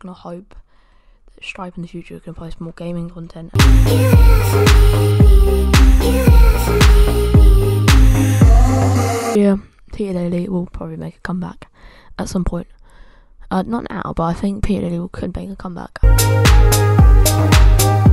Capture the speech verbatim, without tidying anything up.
gonna hope that Stripe in the future can post more gaming content. Yeah, PeterDaily will probably make a comeback at some point. Uh, not now, but I think PeterDaily could make a comeback.